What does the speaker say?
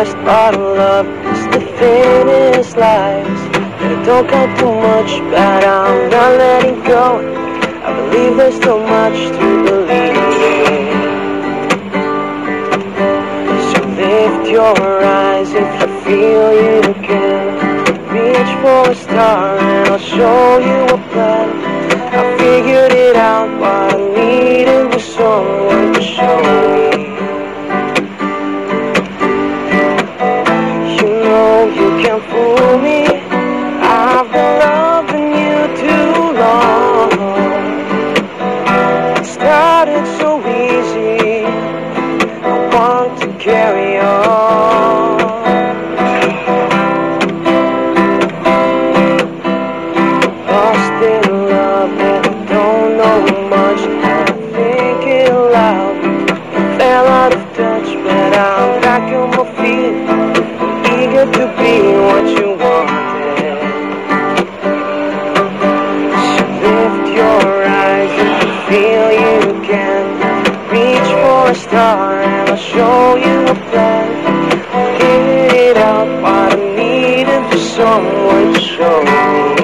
first part of love is the thinnest lies. And it don't count too much, but I'm not letting go. I believe there's so much to believe in. So lift your eyes if you feel you can. Reach for a star and I'll show you a plan. I figured it out, what I needed was someone to show me. You know you can't fool me, I've been loving you too long. It started so easy, I want to carry on. Lost in love and I don't know much, and I think it loud. I fell out of touch, but I'm back on my feet, eager to be what you wanted. So lift your eyes if you feel you can. Reach for a star and I'll show you a plan. Figure it out, what I needed was someone to show me.